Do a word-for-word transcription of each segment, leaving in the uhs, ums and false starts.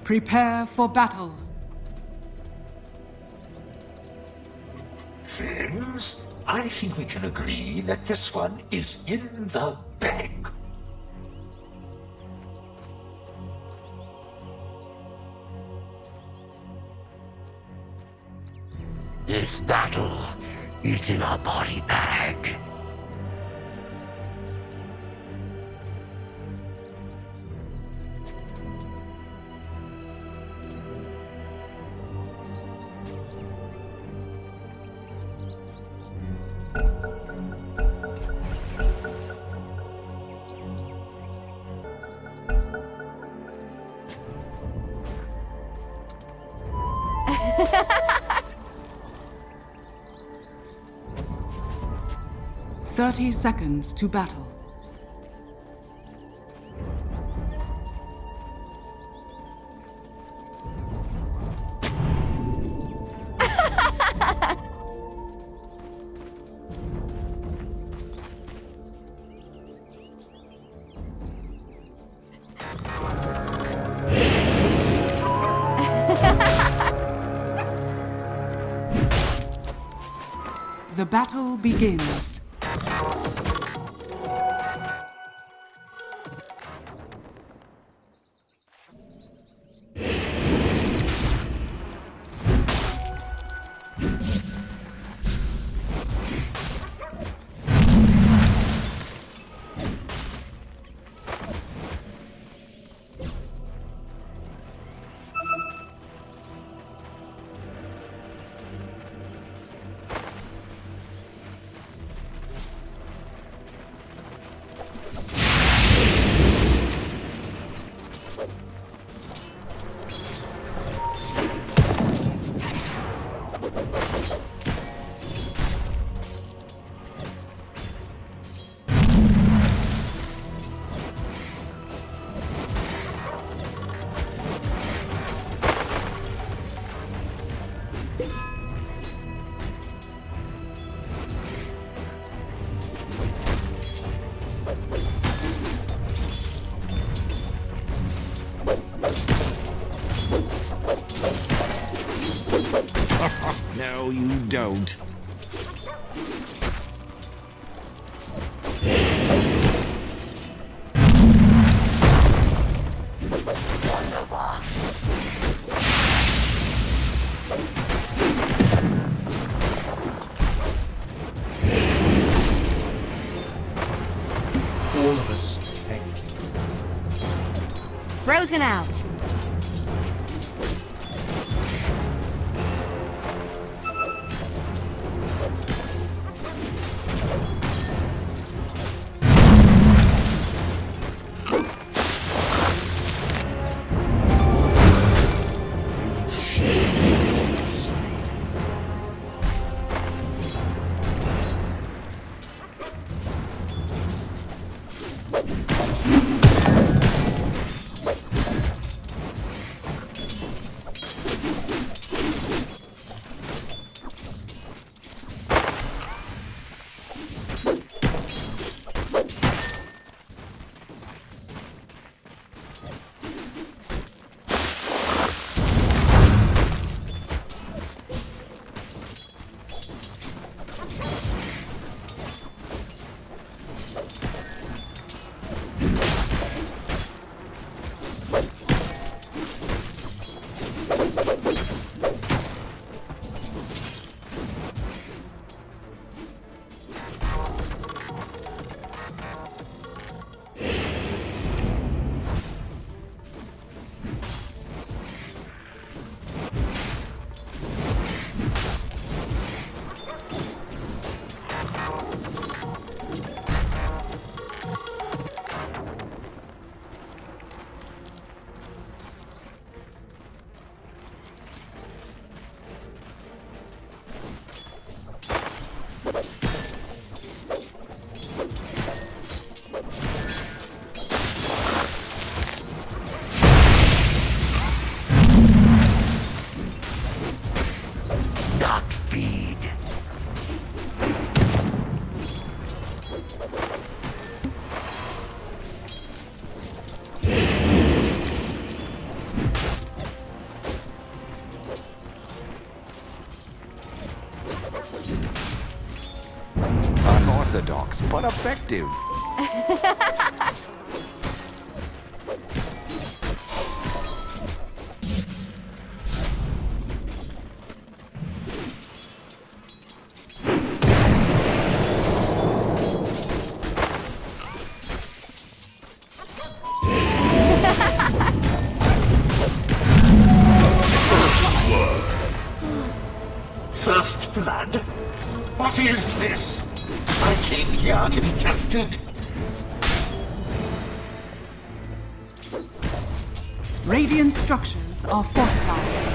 Prepare for battle. Friends, I think we can agree that this one is in the bag. This battle is in a body bag. Thirty seconds to battle. The battle begins. No, you don't. All of us defend. Frozen out. What effective! First blood? What is this? I came here to be tested. Radiant structures are fortified.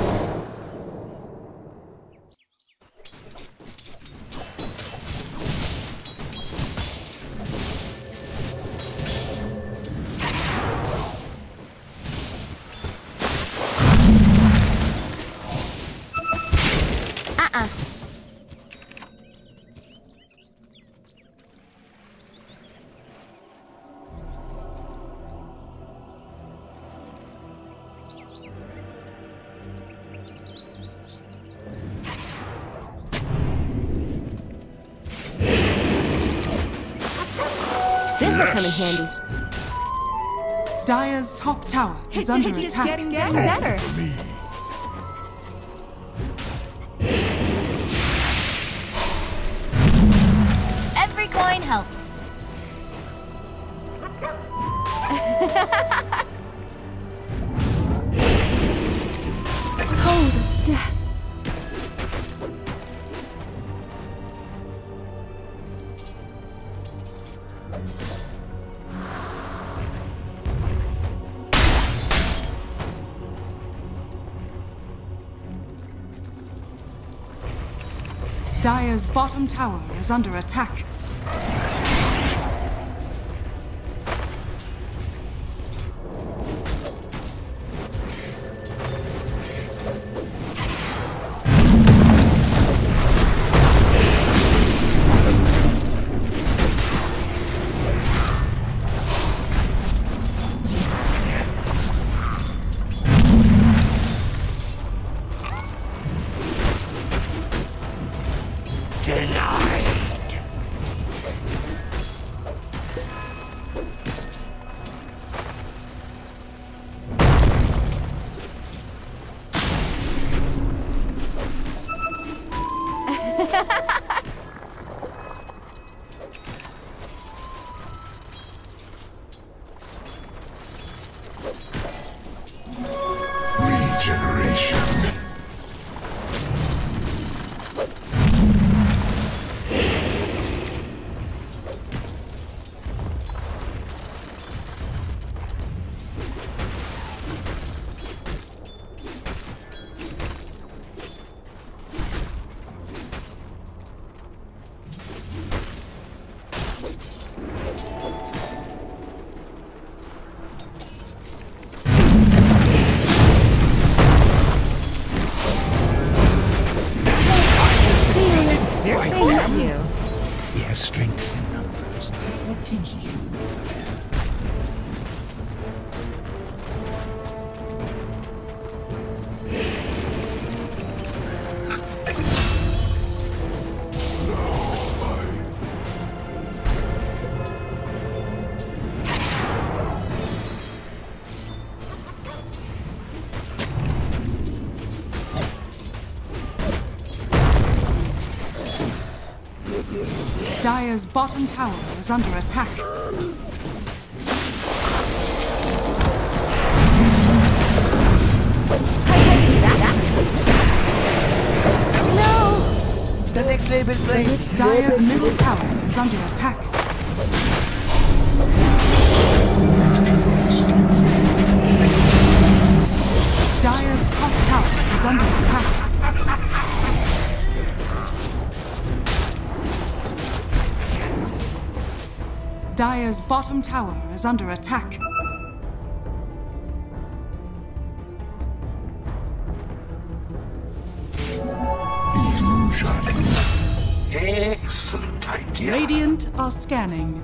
This'll come in handy. Dire's top tower is under It's attack. getting better. Every coin helps. Cold as death. Dire's bottom tower is under attack. Denied. Regeneration. Thank you. We have strength in numbers. What can you Dire's bottom tower is under attack. No! The next label plate. Dire's middle tower is under attack. Dire's top tower is under attack. Dire's bottom tower is under attack. Illusion. Excellent idea. Radiant are scanning.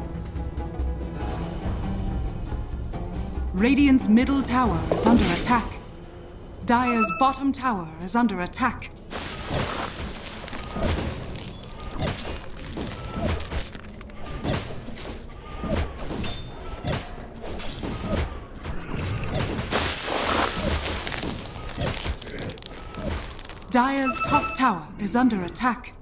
Radiant's middle tower is under attack. Dire's bottom tower is under attack. Dire's top tower is under attack.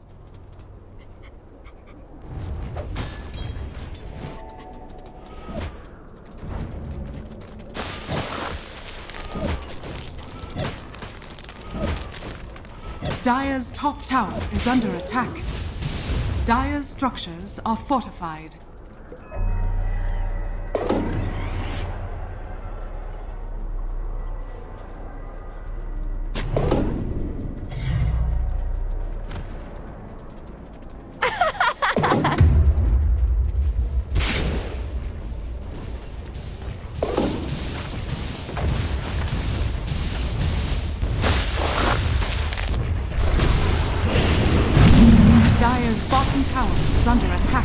Dire's top tower is under attack. Dire's structures are fortified. Dire's bottom tower is under attack.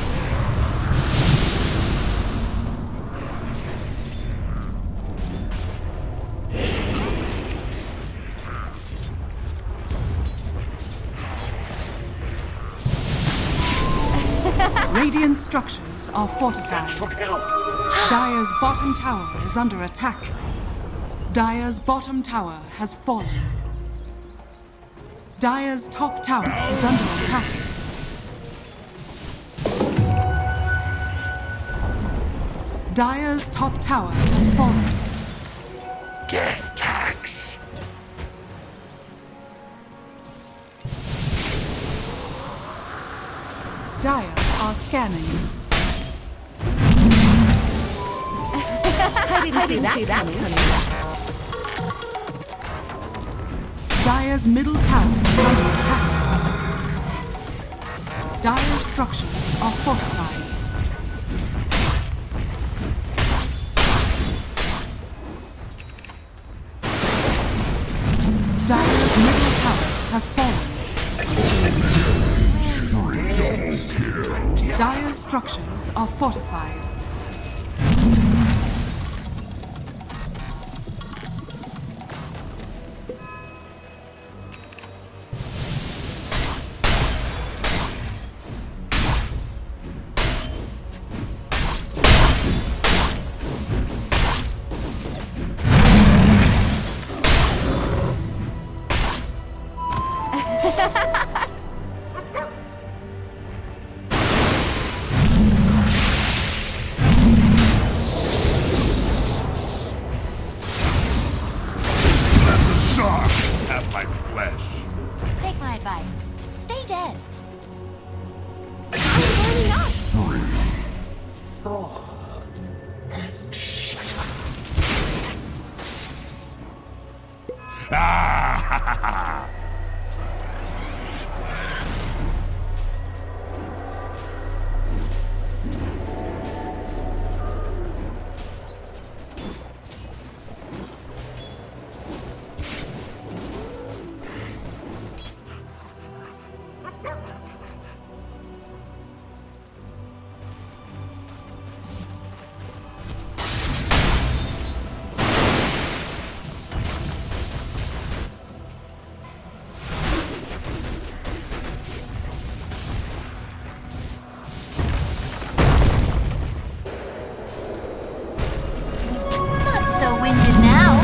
Radiant structures are fortified. Dire's bottom tower is under attack. Dire's bottom tower has fallen. Dire's top tower is under attack. Dire's top tower has fallen. Death tax. Dire are scanning. I didn't, see, that see that coming. Dire's middle tower is under attack. Dire's structures are fortified. Dire's middle tower has fallen. Dire's structures are fortified. Have my flesh. Take my advice. Stay dead. Lining up. Four. And shut up. Ah, ha, ha, ha. Not so winded now.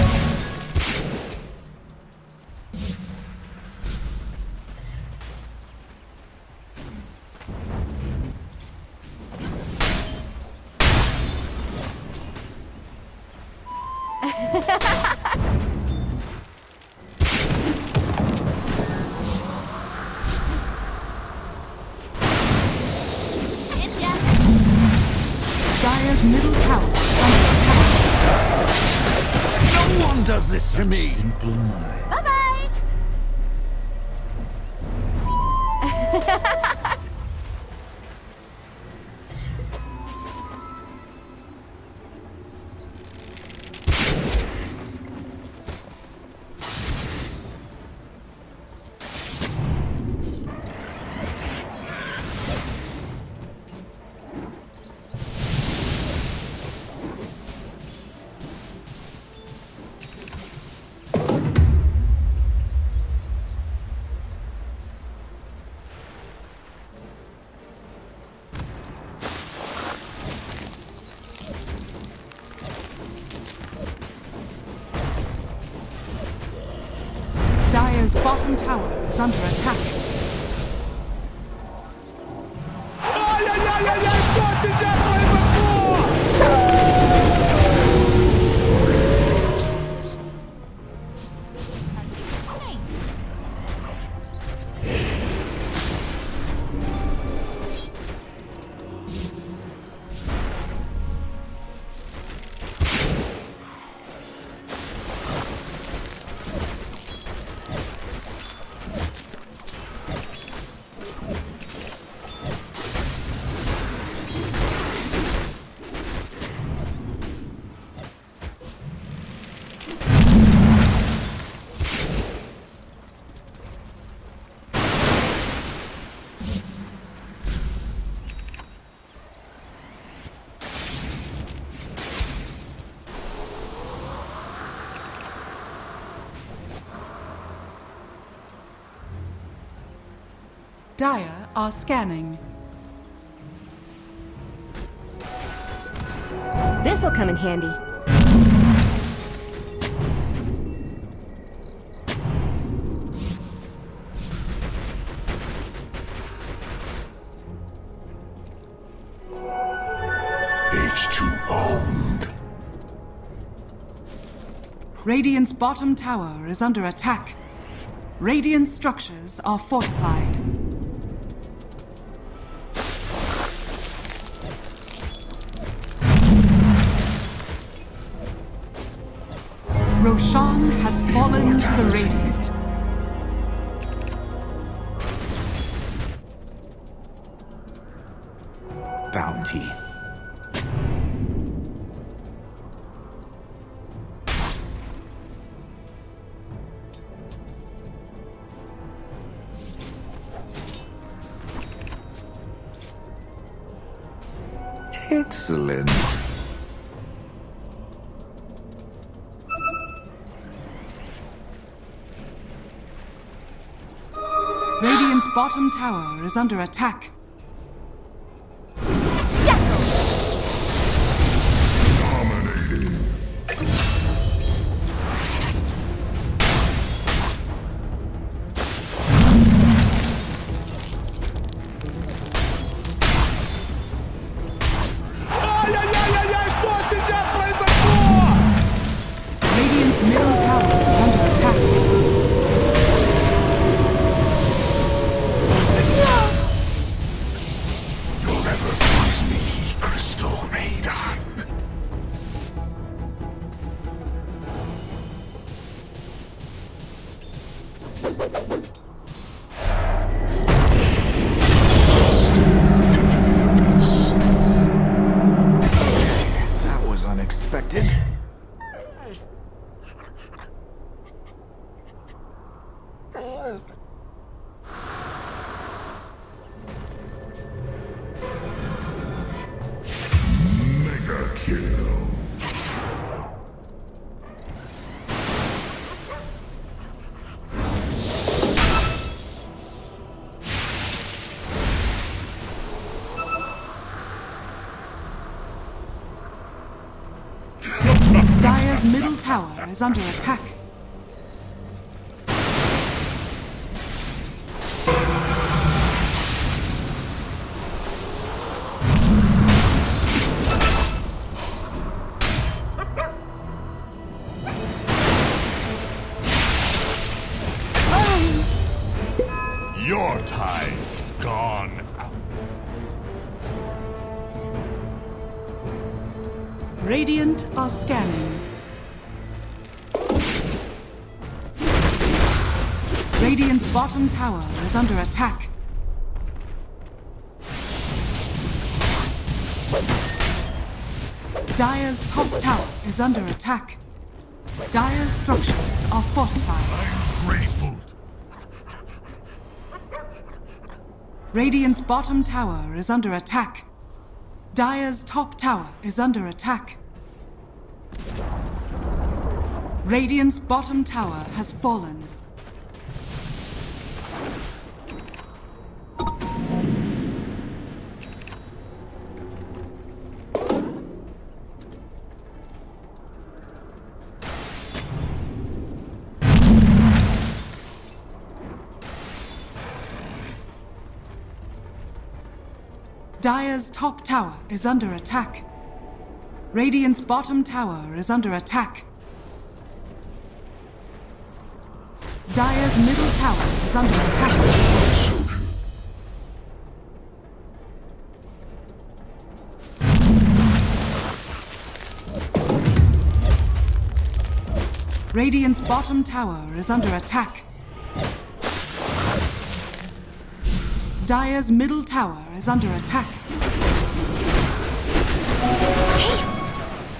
Ninja. Dire's middle tower is under attack. No one does this to me. Simple mind. Bye-bye. Dire's bottom tower is under attack. Ai, ai, ai, ai, ai, esforço de coisa sua! Dire are scanning. This'll come in handy. H two owned. Radiant's bottom tower is under attack. Radiant structures are fortified. Roshan has fallen to the Radiant. Bounty. Excellent. Radiant's bottom tower is under attack. Ai, ai, ai, ai, ai, esforço de coisa sua! Radiant's middle tower is under attack. You'll never freeze me, Crystal Maiden. That was unexpected. Mega kill. Dire's middle tower is under attack. Your time's gone out. Radiant are scanning. Radiant's bottom tower is under attack. Dire's top tower is under attack. Dire's structures are fortified. I'm grateful. Radiant's bottom tower is under attack. Dire's top tower is under attack. Radiant's bottom tower has fallen. Dire's top tower is under attack. Radiant's bottom tower is under attack. Dire's middle tower is under attack. Radiant's bottom tower is under attack. Dire's middle tower is under attack. Haste!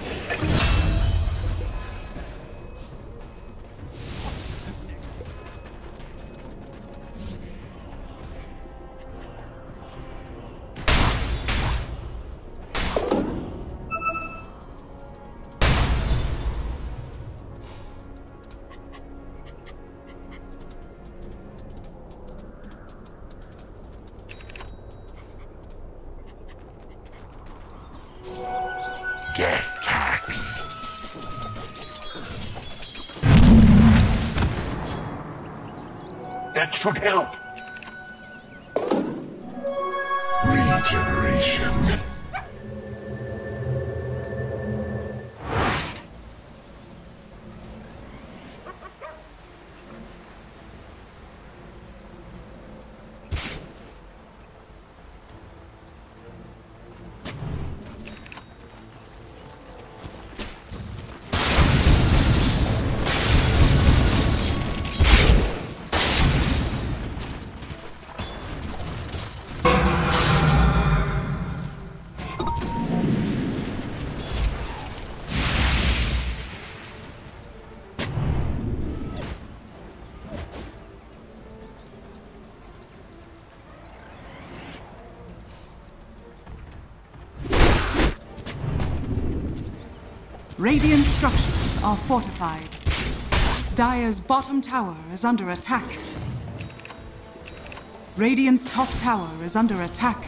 Death tax. That should help. Regeneration. Radiant structures are fortified. Dire's bottom tower is under attack. Radiant's top tower is under attack.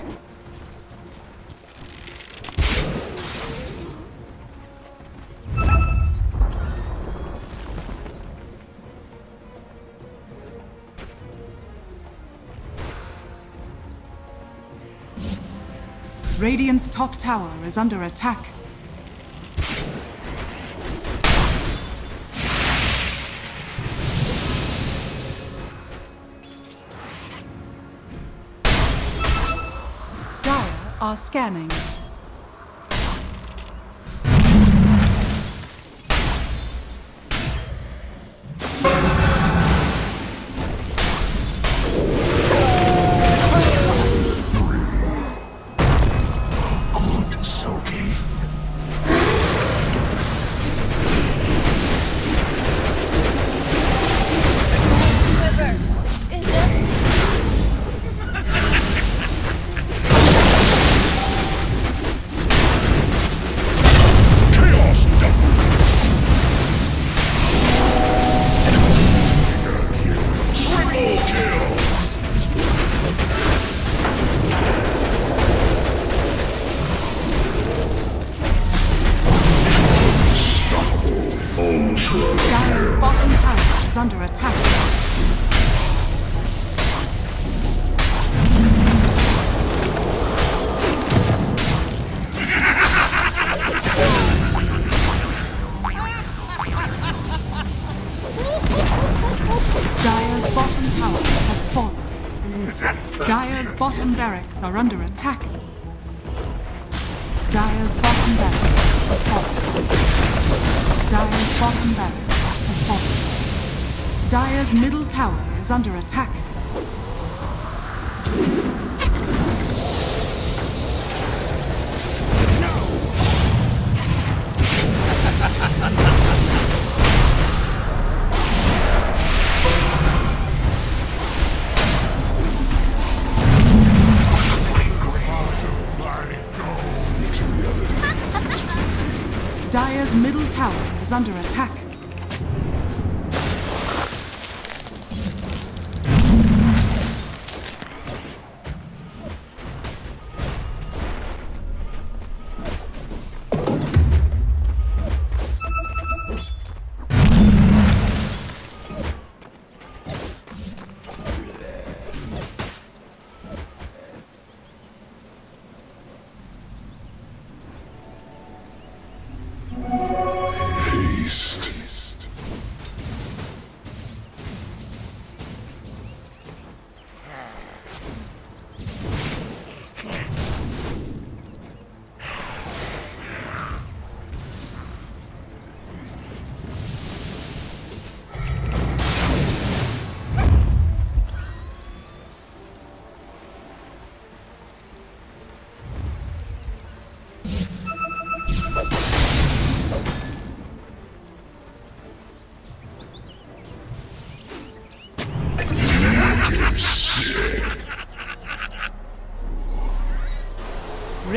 Radiant's top tower is under attack. Are scanning. Good soaking. Is it? Dire's bottom tower is under attack. Dire's bottom tower has fallen. Dire's bottom barracks are under attack. Dire's bottom barracks has fallen. Dire's bottom barracks has fallen. Dire's middle tower is under attack. Dire's middle tower is under attack.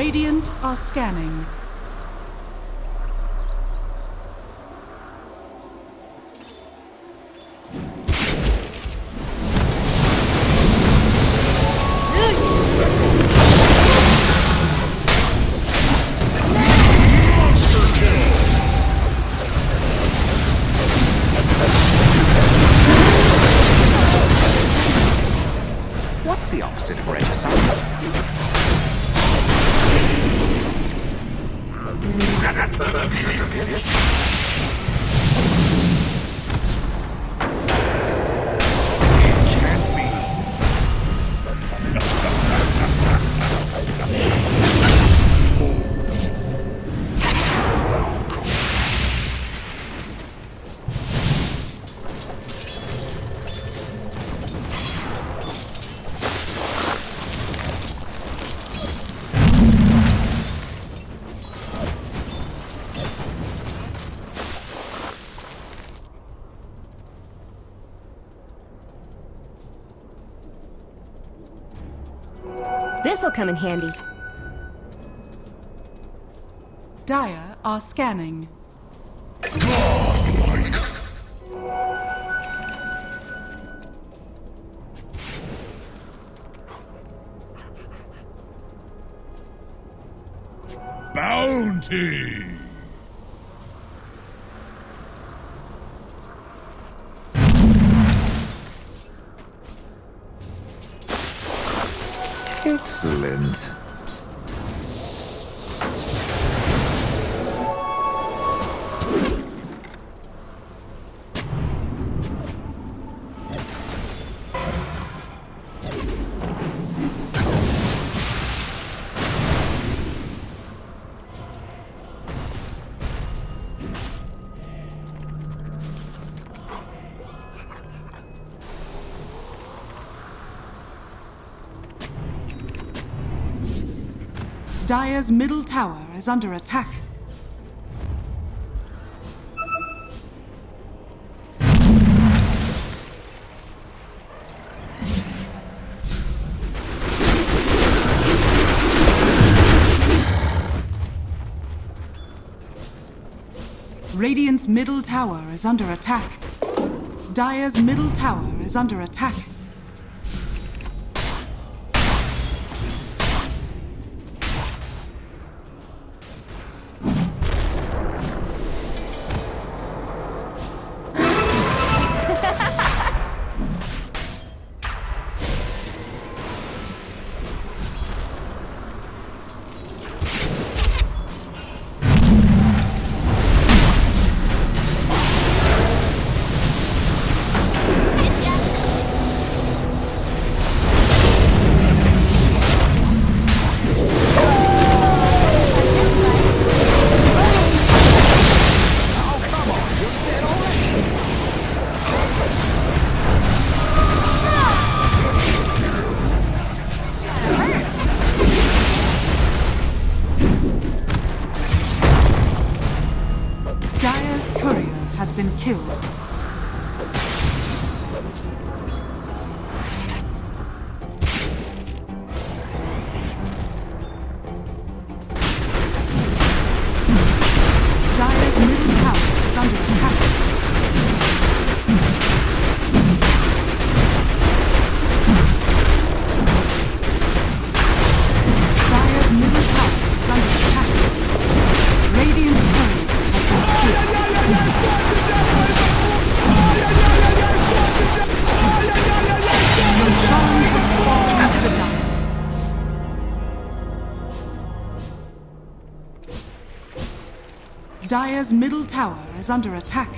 Radiant are scanning. What's the opposite of regicide? This'll come in handy. Dire are scanning. Bounty! Excellent. Dire's middle tower is under attack. Radiant's middle tower is under attack. Dire's middle tower is under attack. Dire's courier has been killed. Dire's middle tower is under attack. Dire's middle tower is under attack. Radiant's courier Roshan has fallen to the Dire. Dire's middle tower is under attack.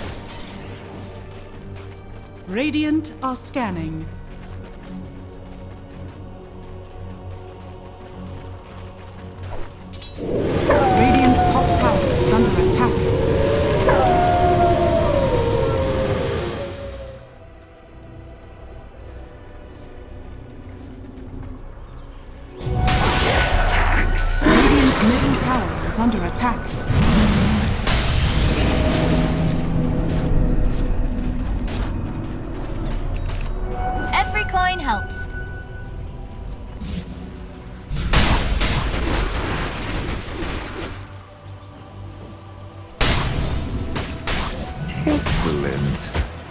Radiant are scanning. attack. Every coin helps. Excellent.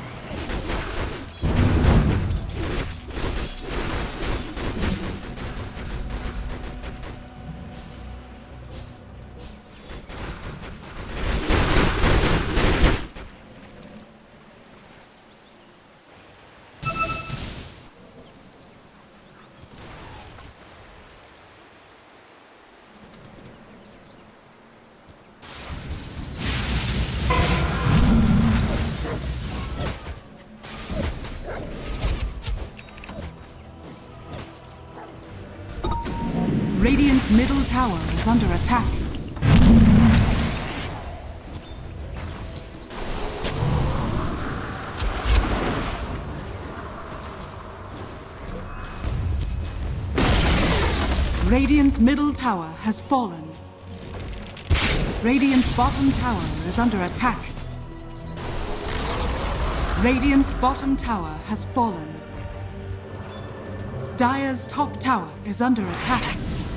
Radiant's middle tower is under attack. Radiant's middle tower has fallen. Radiant's bottom tower is under attack. Radiant's bottom tower has fallen. Dire's top tower is under attack.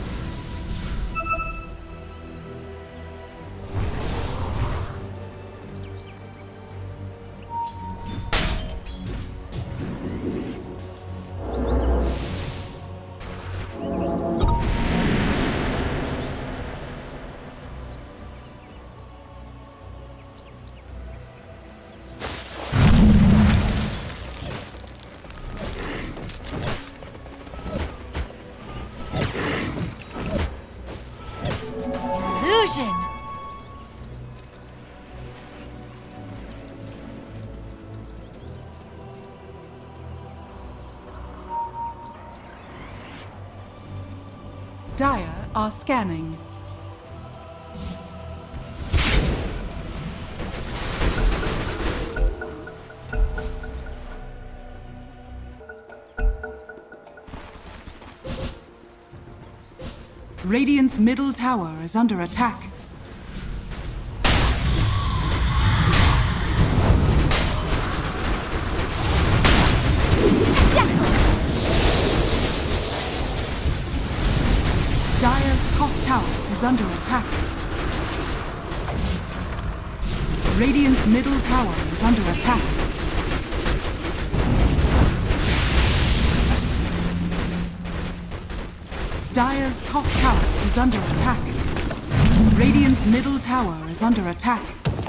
Illusion! Dire are scanning. Radiant's middle tower is under attack. Dire's top tower is under attack. Radiant's middle tower is under attack. Dire's top tower is under attack. Radiant's middle tower is under attack.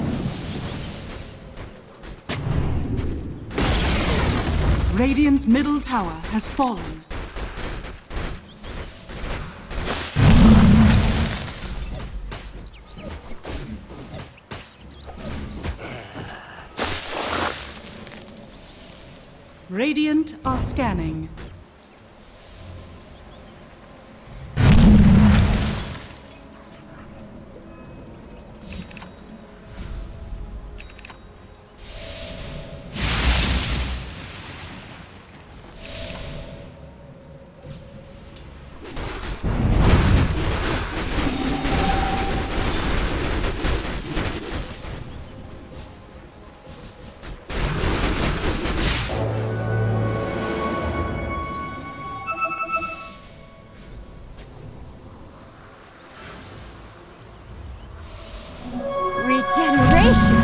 Radiant's middle tower has fallen. Radiant are scanning. Regeneration!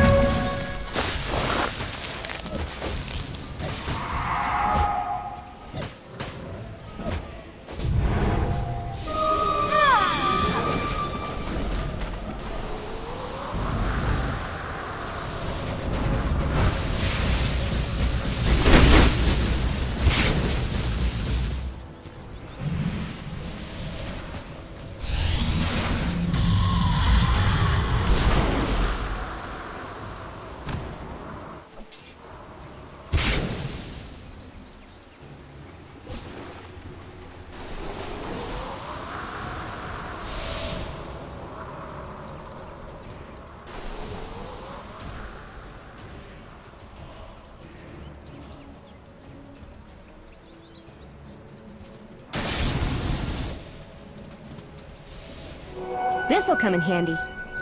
This'll come in handy.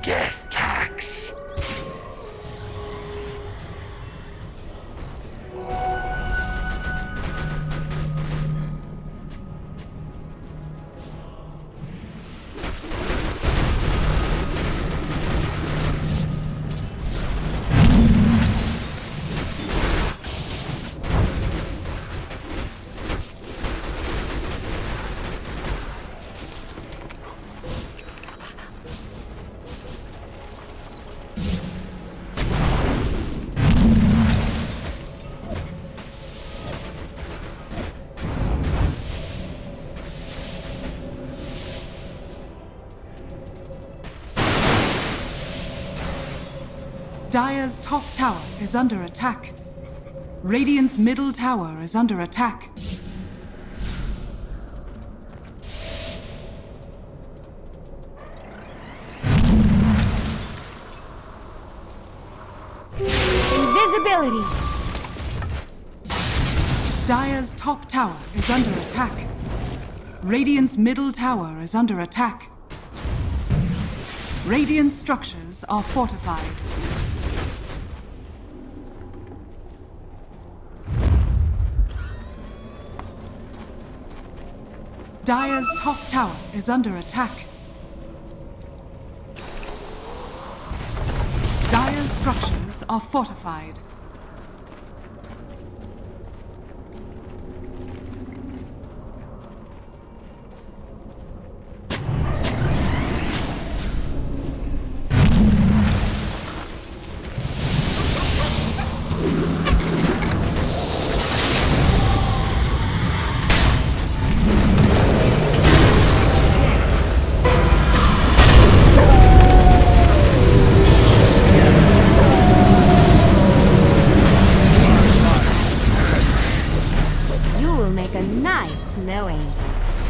death tax. Dire's top tower is under attack. Radiant's middle tower is under attack. Invisibility! Dire's top tower is under attack. Radiant's middle tower is under attack. Radiant structures are fortified. Dire's top tower is under attack. Dire's structures are fortified. Snow angel.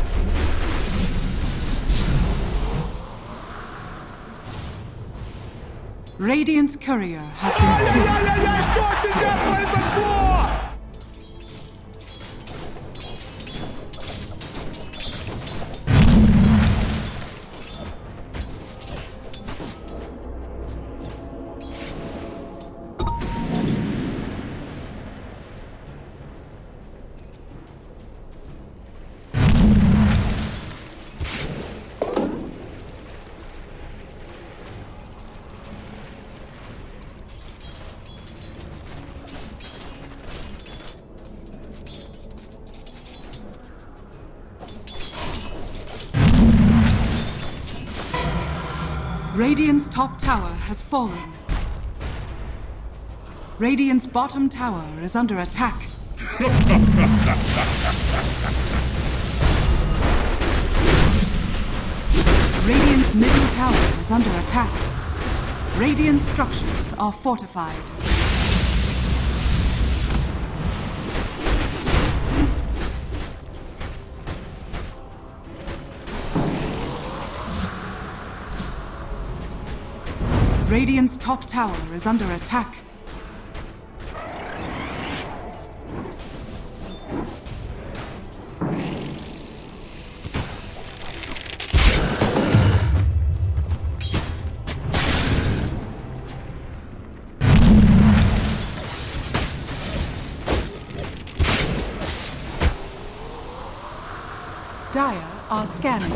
Radiant's courier has been killed. Ja, ja, ja, Scorching Jab ist verschworen! Radiant's top tower has fallen. Radiant's bottom tower is under attack. Radiant's middle tower is under attack. Radiant structures are fortified. Radiant's top tower is under attack. Dire are scanning.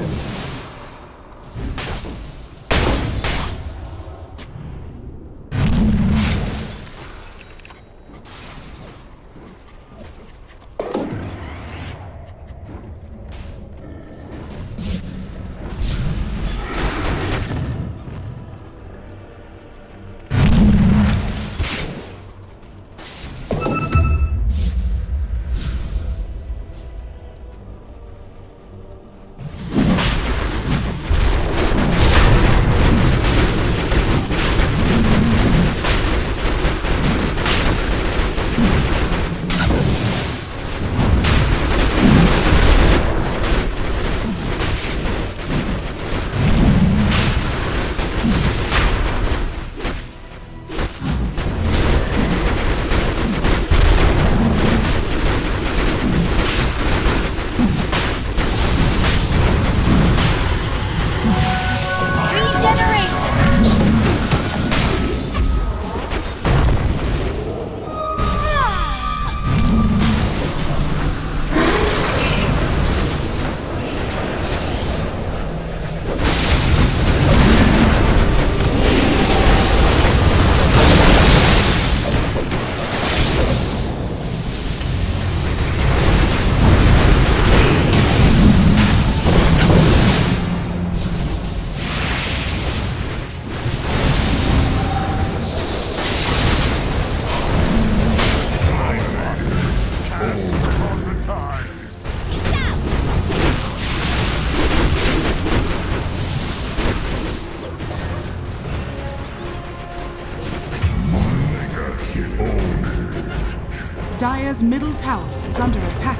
Dire's middle tower is under attack.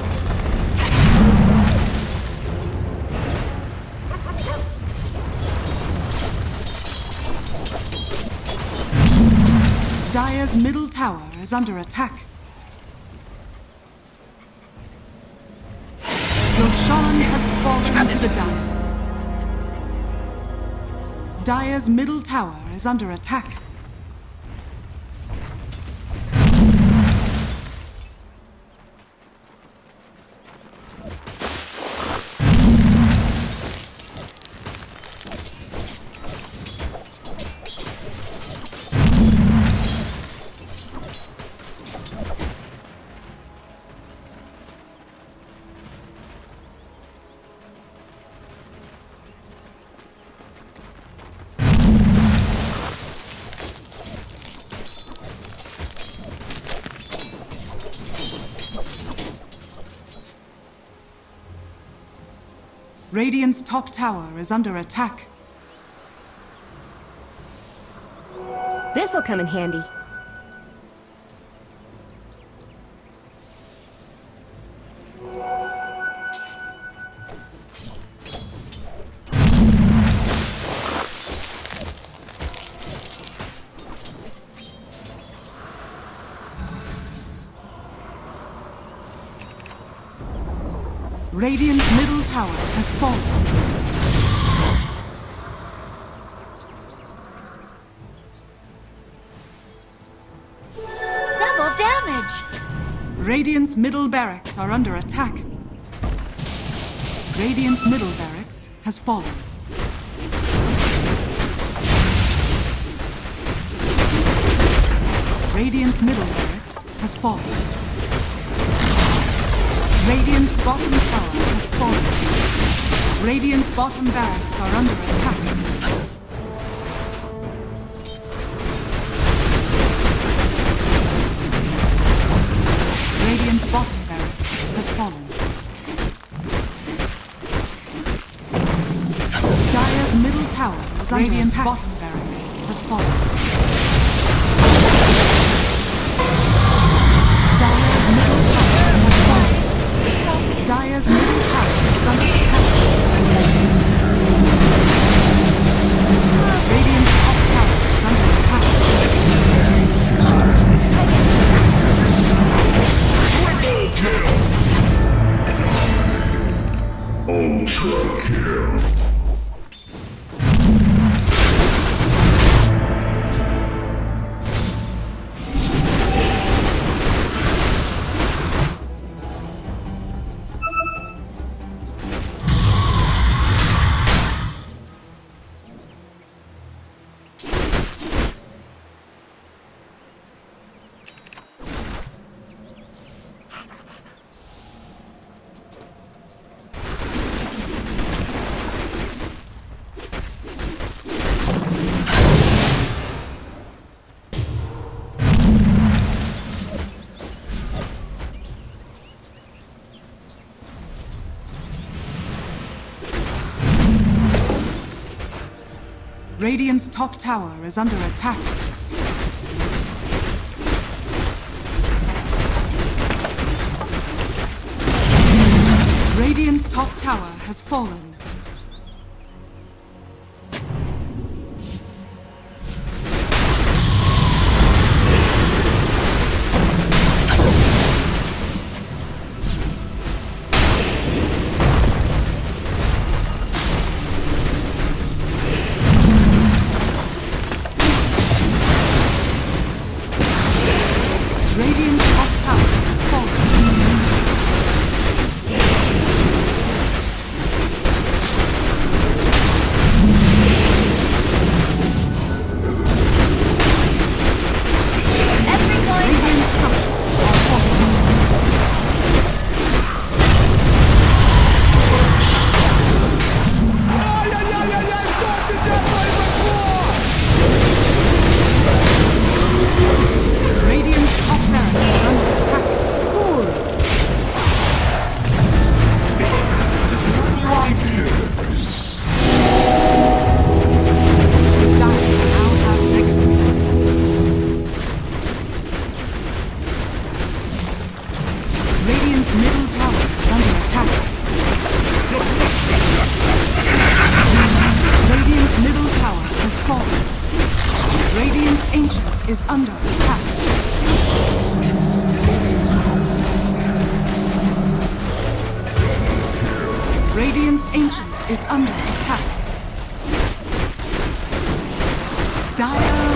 Dire's middle tower is under attack. Your Sholem has fallen to the Dire. Dire's middle tower is under attack. Radiant's top tower is under attack. This'll come in handy. Radiant's middle tower has fallen. Double damage! Radiant's middle barracks are under attack. Radiant's middle barracks has fallen. Radiant's middle barracks has fallen. Radiant's bottom tower has fallen. Radiant's bottom barracks are under attack. Radiant's bottom barracks has fallen. Dire's middle tower is under Radiant's attack. Bottom barracks has fallen. Dire's middle tower has fallen. Dire's middle tower is under attack. Radiant's top tower is under attack. Ultra kill. Radiant's top tower is under attack. Radiant's top tower has fallen. Radiant's Ancient is under attack. Radiant's Ancient is under attack. Dire